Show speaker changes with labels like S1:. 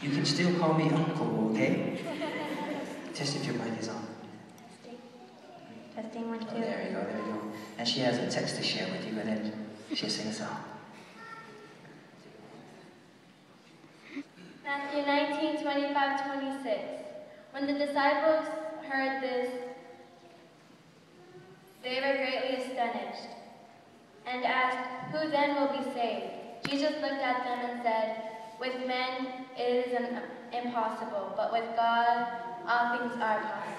S1: You can still call me uncle, okay? Test if your mic is on.
S2: Testing 1, 2.
S1: Oh, there you go, there you go. And she has a text to share with you, and then she'll sing a song.
S3: Matthew 19, 25, 26. When the disciples heard this, they were greatly astonished and asked, "Who then will be saved?" Jesus looked at them and said, "With men it is impossible, but with God all things are possible."